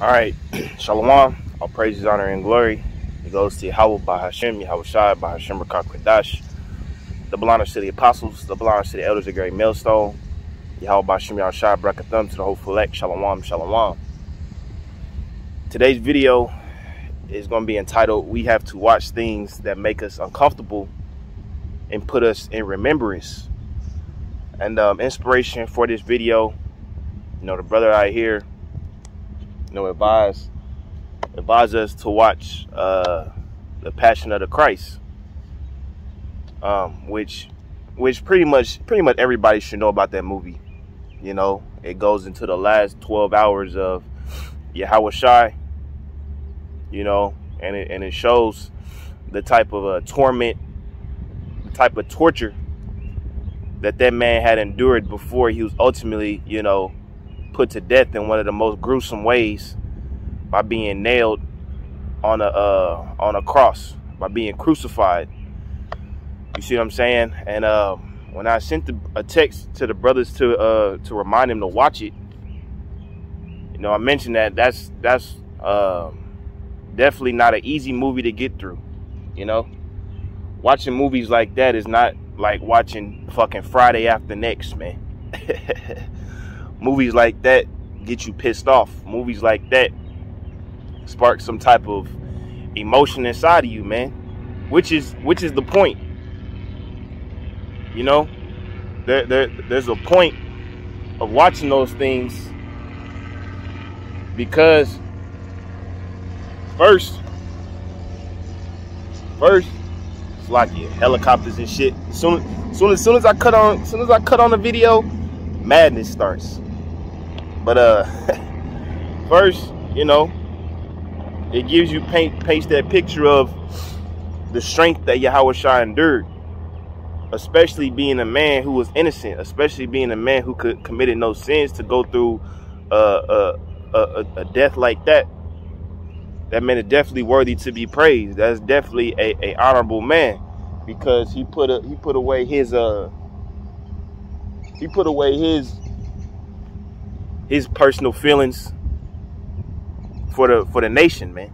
All right, Shalom. All praises, honor, and glory. It goes to Yahweh by Hashem, Yahweh Shai by Hashem Rakak Kodash, the Belana City Apostles, the Belana City Elders of Great Millstone, Yahweh by Hashem, Yahweh Shai, Brakathum to the whole Fulek, Shalom, Shalom. Today's video is going to be entitled, We Have to Watch Things That Make Us Uncomfortable and Put Us in Remembrance. And inspiration for this video, the brother out here, advise us to watch The Passion of the Christ, which pretty much everybody should know about that movie. It goes into the last 12 hours of Yahweh Shai, and it shows the type of torment, the type of torture that man had endured before he was ultimately, put to death in one of the most gruesome ways by being nailed on a cross, by being crucified. You see what I'm saying? And when I sent a text to the brothers to remind them to watch it, I mentioned that that's definitely not an easy movie to get through. Watching movies like that is not like watching fucking Friday After Next, man. Movies like that get you pissed off. Movies like that spark some type of emotion inside of you, man. Which is the point. There's a point of watching those things, because first it's like helicopters and shit. As soon as I cut on the video, madness starts. But first, it gives you paints that picture of the strength that Yahweh Shai endured, especially being a man who was innocent, especially being a man who committed no sins, to go through a death like that. That man is definitely worthy to be praised. That's definitely a honorable man, because he put away his personal feelings for the nation, man.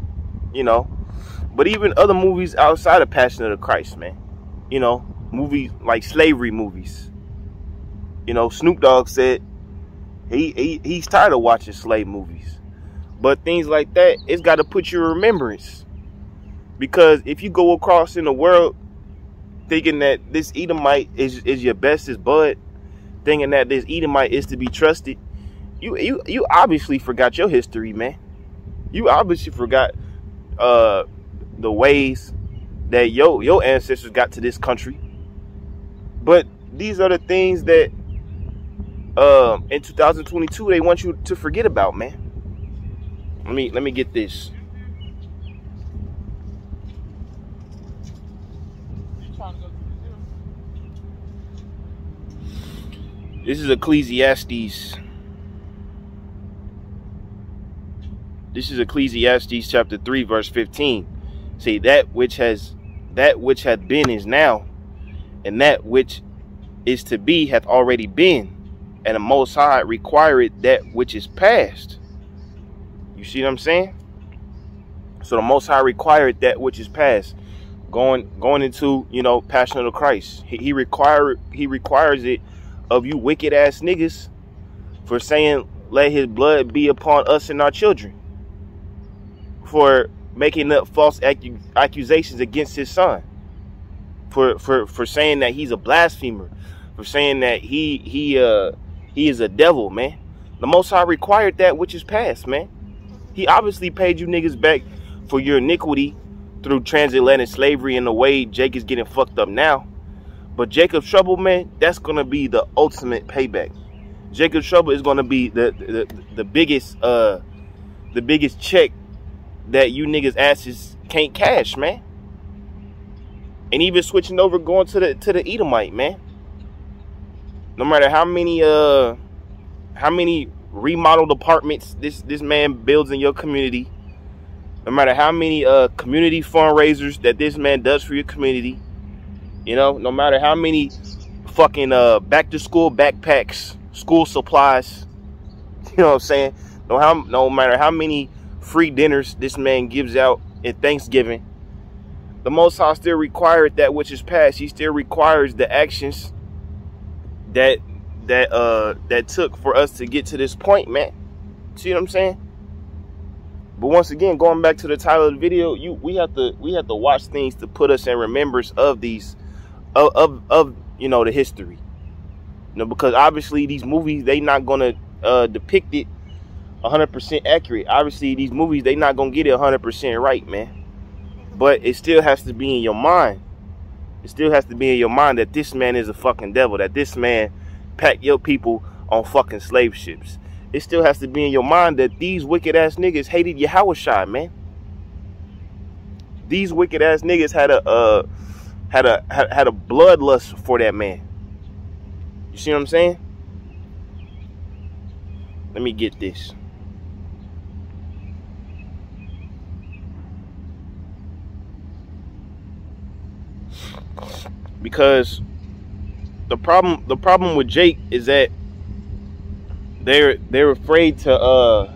But even other movies outside of Passion of the Christ, man. Movies like slavery movies. Snoop Dogg said he's tired of watching slave movies. But things like that, it's got to put you in remembrance. Because if you go across in the world thinking that this Edomite is your bestest bud, thinking that this Edomite is to be trusted, you obviously forgot your history, man. You obviously forgot the ways that your ancestors got to this country. But these are the things that in 2022 they want you to forget about, man. Let me get this. This is Ecclesiastes. This is Ecclesiastes chapter 3, verse 15. See, that which hath been is now, and that which is to be hath already been, and the Most High requireth that which is past. You see what I'm saying? So the Most High required that which is past. Going into, Passion of the Christ. He requires it of you wicked ass niggas for saying, let his blood be upon us and our children. For making up false accusations against his son. For saying that he's a blasphemer. For saying that he is a devil, man. The Most High required that which is past, man. He obviously paid you niggas back for your iniquity through transatlantic slavery and the way Jake is getting fucked up now. But Jacob's trouble, man, that's gonna be the ultimate payback. Jacob's trouble is gonna be the biggest check that you niggas asses can't cash, man. And even switching over, going to the Edomite, man. No matter how many remodeled apartments this man builds in your community, no matter how many community fundraisers that this man does for your community, no matter how many fucking back to school backpacks, school supplies, you know what I'm saying, No matter how many free dinners this man gives out at Thanksgiving, the Most High still required that which is past. He still requires the actions that took for us to get to this point, man. See what I'm saying? But once again, going back to the title of the video, we have to watch things to put us in remembrance of these of the history. Because obviously these movies, they not gonna depict it 100% accurate. Obviously these movies, they not gonna get it 100% right, man. But it still has to be in your mind. It still has to be in your mind that this man is a fucking devil, that this man packed your people on fucking slave ships. It still has to be in your mind that these wicked ass niggas hated Yahushua, man. These wicked ass niggas had a bloodlust for that man. You see what I'm saying? Let me get this. Because the problem with Jake is that they're afraid to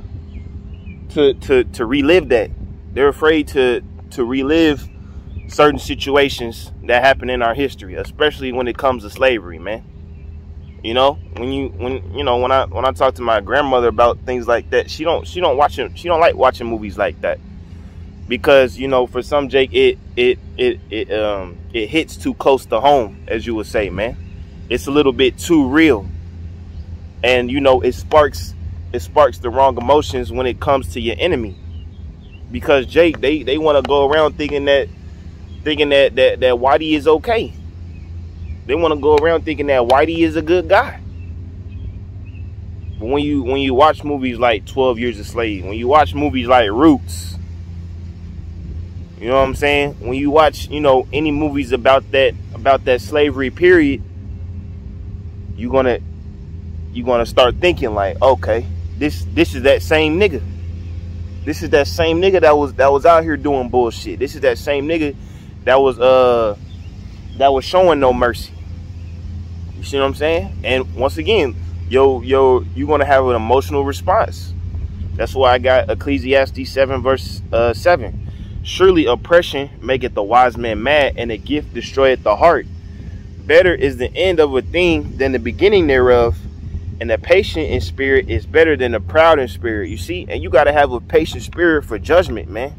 relive that. They're afraid to relive certain situations that happen in our history, especially when it comes to slavery, man. You know, when I talk to my grandmother about things like that, she don't like watching movies like that, because for some Jake it hits too close to home, as you would say, man. It's a little bit too real, and it sparks the wrong emotions when it comes to your enemy, because Jake they want to go around thinking that Whitey is okay. They want to go around thinking that Whitey is a good guy. But when you watch movies like 12 Years a Slave, when you watch movies like Roots, you know what I'm saying? When you watch, any movies about that slavery period, you're gonna start thinking like, okay, this is that same nigga. This is that same nigga that was out here doing bullshit. This is that same nigga that was showing no mercy. You see what I'm saying? And once again, you're gonna have an emotional response. That's why I got Ecclesiastes 7 verse 7. Surely oppression maketh the wise man mad, and a gift destroyeth the heart. Better is the end of a thing than the beginning thereof, and the patient in spirit is better than the proud in spirit. You see? And you gotta have a patient spirit for judgment, man.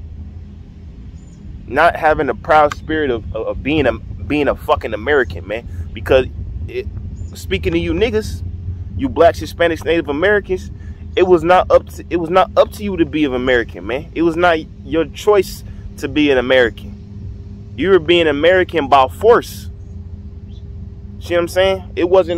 Not having a proud spirit of being a fucking American, man. Because speaking to you niggas, you blacks, Hispanics, Native Americans, it was not up to you to be an American, man. It was not your choice to be an American. You were being American by force. See what I'm saying? It wasn't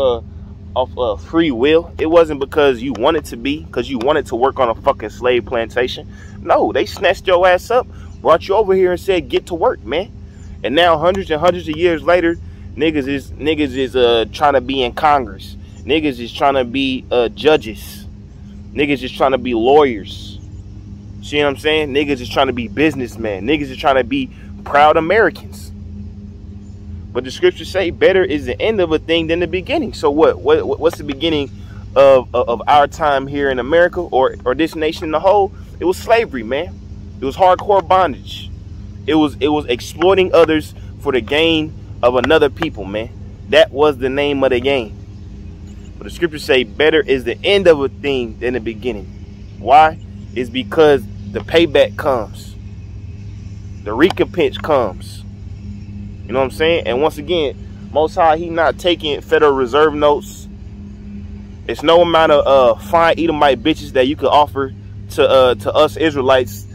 off free will. It wasn't because you wanted to be, because you wanted to work on a fucking slave plantation. No, they snatched your ass up, brought you over here and said, get to work, man. And now hundreds and hundreds of years later, niggas is trying to be in Congress. Niggas is trying to be judges. Niggas is trying to be lawyers. See what I'm saying? Niggas is trying to be businessmen. Niggas is trying to be proud Americans. But the scriptures say better is the end of a thing than the beginning. So what's the beginning of our time here in America, or this nation in the whole? It was slavery, man. It was hardcore bondage. It was exploiting others for the gain of another people, man. That was the name of the game. But the scriptures say better is the end of a thing than the beginning. Why? It's because the payback comes. The recompense comes. You know what I'm saying? And once again, Most High, he not taking Federal Reserve notes. It's no amount of fine Edomite bitches that you could offer to us Israelites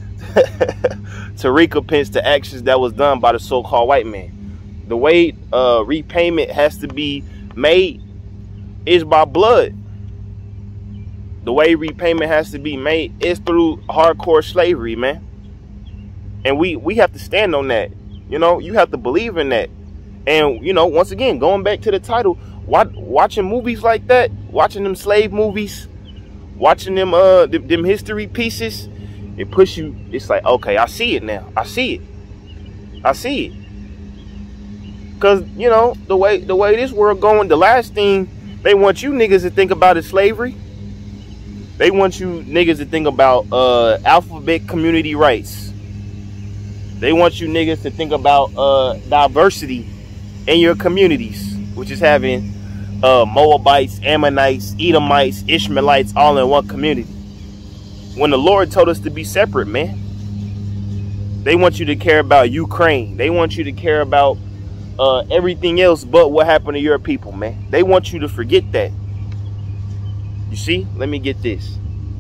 to recompense the actions that was done by the so-called white man. The way repayment has to be made is by blood. The way repayment has to be made is through hardcore slavery, man. And we have to stand on that. You have to believe in that. And, once again, going back to the title, watching movies like that, watching them slave movies, watching them history pieces, it push you. It's like, okay, I see it now. I see it. Because, the way this world going, the last thing they want you niggas to think about is slavery. They want you niggas to think about alphabet community rights. They want you niggas to think about diversity in your communities, which is having Moabites, Ammonites, Edomites, Ishmaelites all in one community. When the Lord told us to be separate, man. They want you to care about Ukraine. They want you to care about everything else but what happened to your people, man. They want you to forget that. You see? Let me get this.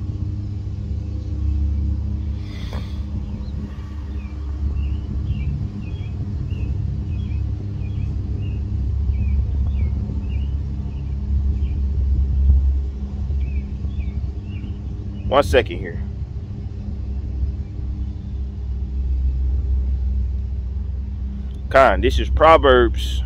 One second here. This is Proverbs.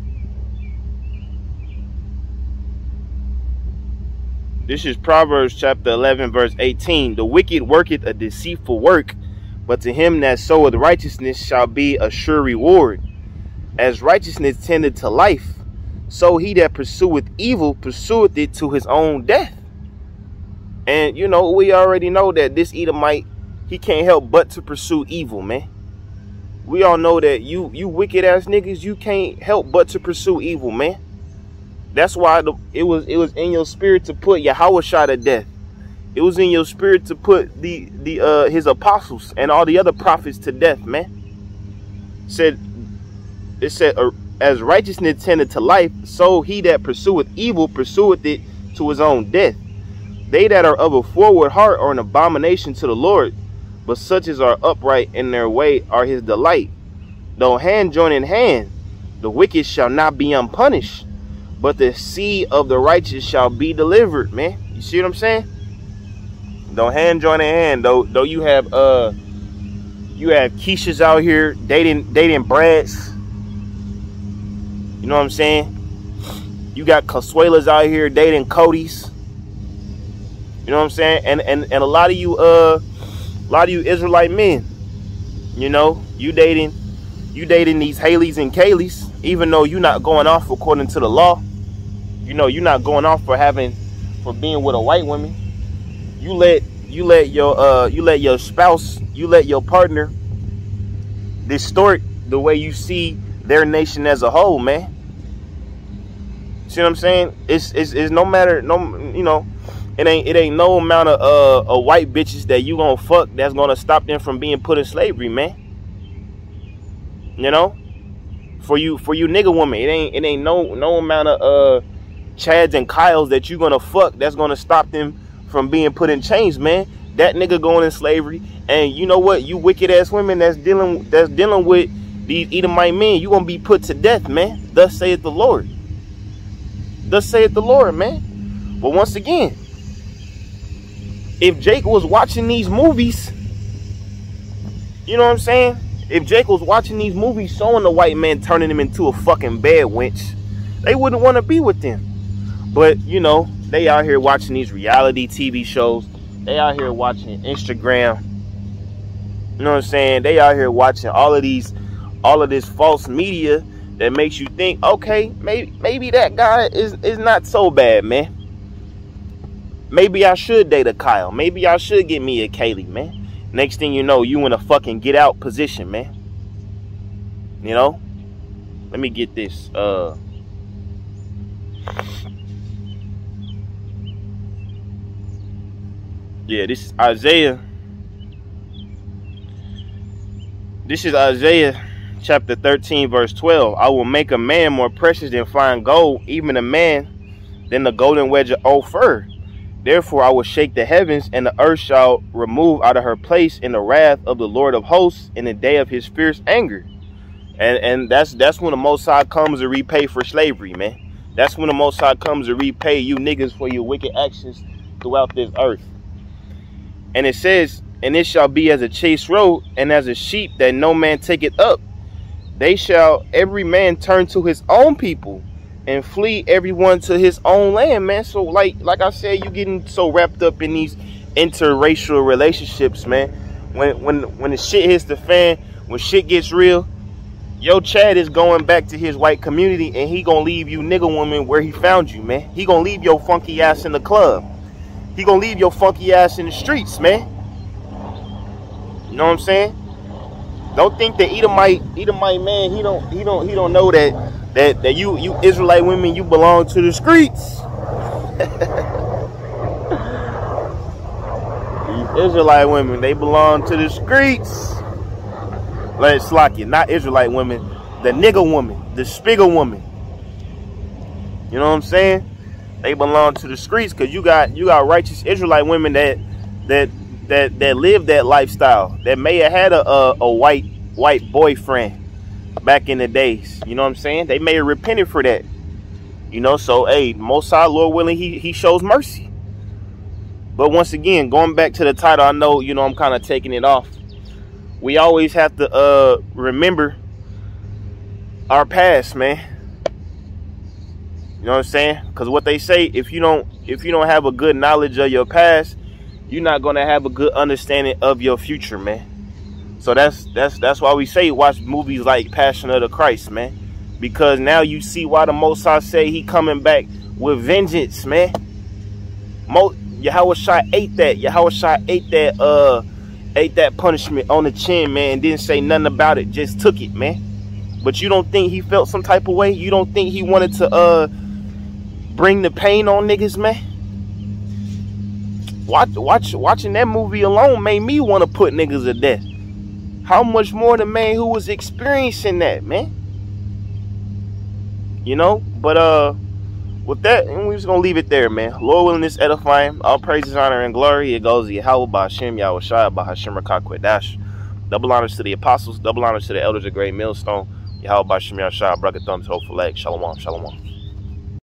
This is Proverbs chapter 11, verse 18. The wicked worketh a deceitful work, but to him that soweth righteousness shall be a sure reward. As righteousness tendeth to life, so he that pursueth evil pursueth it to his own death. And, you know, we already know that this Edomite, he can't help but to pursue evil, man. We all know that you wicked ass niggas, you can't help but to pursue evil, man. That's why it was in your spirit to put Yahushua to death. It was in your spirit to put his apostles and all the other prophets to death, man. It said, as righteousness tended to life, so he that pursueth evil pursueth it to his own death. They that are of a forward heart are an abomination to the Lord, but such as are upright in their way are his delight. Though hand join in hand, the wicked shall not be unpunished, but the seed of the righteous shall be delivered, man. You see what I'm saying? Though hand join in hand, though you have Keishas out here dating Brads. You know what I'm saying? You got Consuelas out here dating Codys. You know what I'm saying? And a lot of you Israelite men, you know, you dating these Haleys and Kayleys, even though you're not going off according to the law. You know, you're not going off for being with a white woman. You let your spouse, you let your partner distort the way you see their nation as a whole, man. See what I'm saying? It's no matter, you know, it ain't no amount of white bitches that you gonna fuck that's gonna stop them from being put in slavery, man. You know, for you nigga woman, it ain't no amount of Chads and Kyles that you gonna fuck that's gonna stop them from being put in chains, man. That nigga going in slavery, and you know what? You wicked ass women that's dealing with these Edomite men, you gonna be put to death, man. Thus saith the Lord. Thus saith the Lord, man. But once again, if Jake was watching these movies, you know what I'm saying? If Jake was watching these movies showing the white man turning him into a fucking bed wench, they wouldn't want to be with them. But, you know, they out here watching these reality TV shows. They out here watching Instagram. You know what I'm saying? They out here watching all of this false media that makes you think, okay, maybe that guy is not so bad, man. Maybe I should date a Kyle. Maybe I should get me a Kaylee, man. Next thing you know, you in a fucking get out position, man. You know? Let me get this. Yeah, this is Isaiah. This is Isaiah chapter 13, verse 12. I will make a man more precious than fine gold, even a man than the golden wedge of Ophir. Therefore I will shake the heavens, and the earth shall remove out of her place in the wrath of the Lord of hosts in the day of his fierce anger. And that's when the Most High comes to repay for slavery, man. That's when the Most High comes to repay you niggas for your wicked actions throughout this earth. And it says, and it shall be as a chased road, and as a sheep that no man taketh up. They shall every man turn to his own people, and flee everyone to his own land, man. So like I said, you getting so wrapped up in these interracial relationships, man. When the shit hits the fan, when shit gets real, yo Chad is going back to his white community, and he gonna leave you nigga woman where he found you, man. He gonna leave your funky ass in the club. He gonna leave your funky ass in the streets, man. You know what I'm saying? Don't think that Edomite man, he don't know that you Israelite women, you belong to the streets. These Israelite women, they belong to the streets. Let's lock it. Not Israelite women, the nigga woman, the spiggle woman. You know what I'm saying? They belong to the streets because you got righteous Israelite women that live that lifestyle, that may have had a white boyfriend back in the days. You know what I'm saying? They may have repented for that. You know, so hey, Most High, Lord willing, he shows mercy. But once again, going back to the title, I know, you know, I'm kind of taking it off. We always have to remember our past, man. You know what I'm saying? Because what they say, if you don't have a good knowledge of your past, you're not gonna have a good understanding of your future, man. So that's why we say watch movies like Passion of the Christ, man. Because now you see why the Most High say he coming back with vengeance, man. Yahushua ate that. Yahushua ate that punishment on the chin, man, and didn't say nothing about it. Just took it, man. But you don't think he felt some type of way? You don't think he wanted to bring the pain on niggas, man? Watching that movie alone made me want to put niggas to death. How much more the man who was experiencing that, man? You know? But with that, we're just gonna leave it there, man. Lord willing, this edifying. All praises, honor, and glory. It goes to Yahweh, Ba'Hashem, Yahushua, Ba'Hashem, Rakakwedash. Double honors to the apostles. Double honors to the elders of Great Millstone. Yahweh, Ba'Hashem, Yahushua, Brakathum, Tophalek. Shalom, shalom.